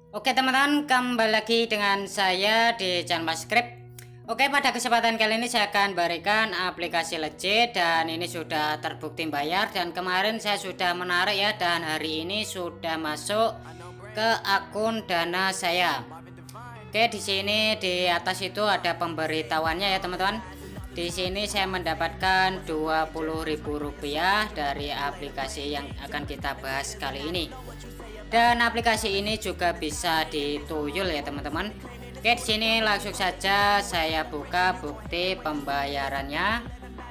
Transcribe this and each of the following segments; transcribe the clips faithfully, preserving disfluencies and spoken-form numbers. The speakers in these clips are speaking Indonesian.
Oke teman-teman, kembali lagi dengan saya di channel Mas Script. Oke, pada kesempatan kali ini saya akan berikan aplikasi Legit, dan ini sudah terbukti bayar, dan kemarin saya sudah menarik ya, dan hari ini sudah masuk ke akun Dana saya. Oke, di sini di atas itu ada pemberitahuannya ya teman-teman. Di sini saya mendapatkan dua puluh ribu rupiah dari aplikasi yang akan kita bahas kali ini. Dan aplikasi ini juga bisa dituyul ya teman-teman. Oke, di sini langsung saja saya buka bukti pembayarannya.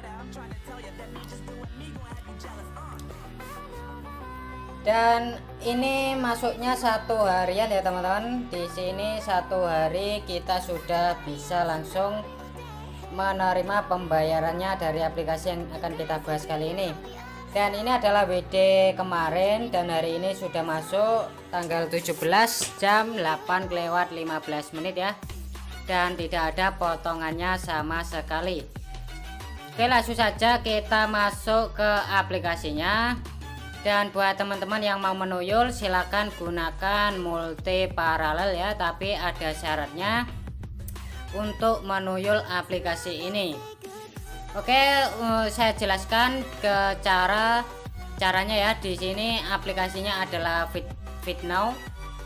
Dan ini masuknya satu harian ya teman-teman. Di sini satu hari kita sudah bisa langsung menerima pembayarannya dari aplikasi yang akan kita bahas kali ini. Dan ini adalah W D kemarin, dan hari ini sudah masuk tanggal tujuh belas jam delapan lewat lima belas menit ya, dan tidak ada potongannya sama sekali. Oke, langsung saja kita masuk ke aplikasinya. Dan buat teman-teman yang mau menuyul silahkan gunakan multi paralel ya, tapi ada syaratnya untuk menuyul aplikasi ini. Oke, uh, saya jelaskan ke cara caranya ya. Di sini aplikasinya adalah Fit, FitNow.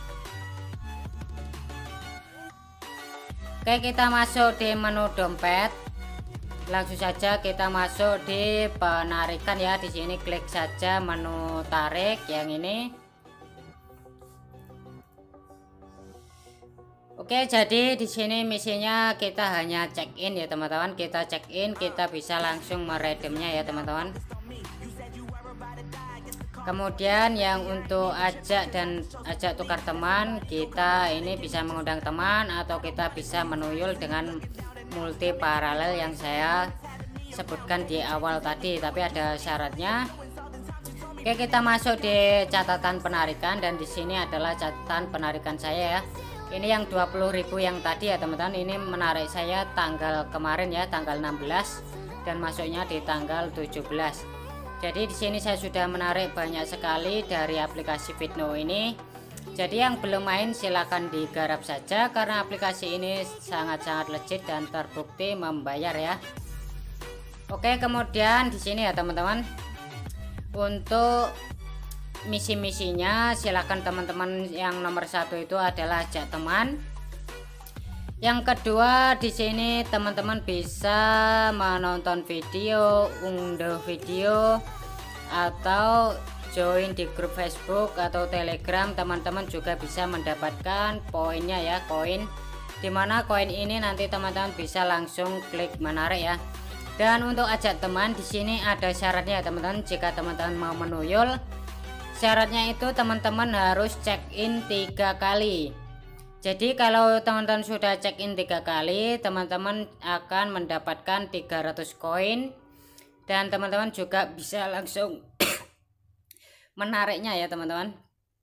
Oke, kita masuk di menu dompet. Langsung saja kita masuk di penarikan ya. Di sini klik saja menu tarik yang ini. Oke, jadi di sini misinya kita hanya check in ya teman-teman. Kita check in, kita bisa langsung meredemnya ya teman-teman. Kemudian yang untuk ajak dan ajak tukar teman, kita ini bisa mengundang teman atau kita bisa menuyul dengan multi paralel yang saya sebutkan di awal tadi, tapi ada syaratnya. Oke, kita masuk di catatan penarikan, dan di sini adalah catatan penarikan saya ya. Ini yang dua puluh ribu yang tadi ya teman-teman. Ini menarik saya tanggal kemarin ya, tanggal enam belas, dan masuknya di tanggal tujuh belas. Jadi di sini saya sudah menarik banyak sekali dari aplikasi FitNow ini. Jadi yang belum main silahkan digarap saja, karena aplikasi ini sangat-sangat legit dan terbukti membayar ya. Oke, kemudian di sini ya teman-teman, untuk misi-misinya silahkan teman-teman, yang nomor satu itu adalah ajak teman. Yang kedua, di sini teman-teman bisa menonton video, unduh video, atau join di grup Facebook atau Telegram. Teman-teman juga bisa mendapatkan poinnya ya, koin, dimana koin ini nanti teman-teman bisa langsung klik menarik ya. Dan untuk ajak teman, di sini ada syaratnya ya teman-teman. Jika teman-teman mau menuyul, syaratnya itu teman-teman harus check in tiga kali. Jadi kalau teman-teman sudah check in tiga kali, teman-teman akan mendapatkan tiga ratus koin, dan teman-teman juga bisa langsung menariknya ya teman-teman.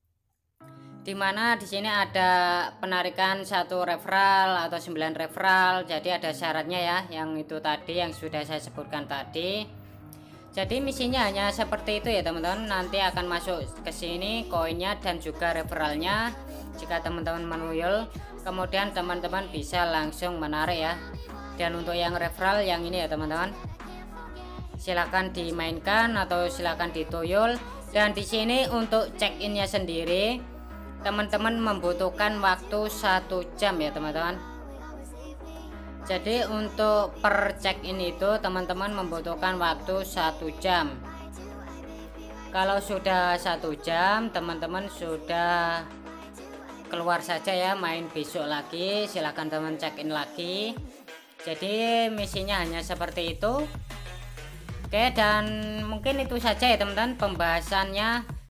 Dimana di sini ada penarikan satu referral atau sembilan referral. Jadi ada syaratnya ya, yang itu tadi yang sudah saya sebutkan tadi. Jadi misinya hanya seperti itu ya teman-teman. Nanti akan masuk ke sini koinnya dan juga referralnya jika teman-teman menuyul. Kemudian teman-teman bisa langsung menarik ya. Dan untuk yang referral yang ini ya teman-teman, silakan dimainkan atau silakan dituyul. Dan di sini untuk check innya sendiri, teman-teman membutuhkan waktu satu jam ya teman-teman. Jadi untuk per check in itu teman-teman membutuhkan waktu satu jam. Kalau sudah satu jam, teman-teman sudah keluar saja ya, main besok lagi, silahkan teman check in lagi. Jadi misinya hanya seperti itu. Oke, dan mungkin itu saja ya teman-teman pembahasannya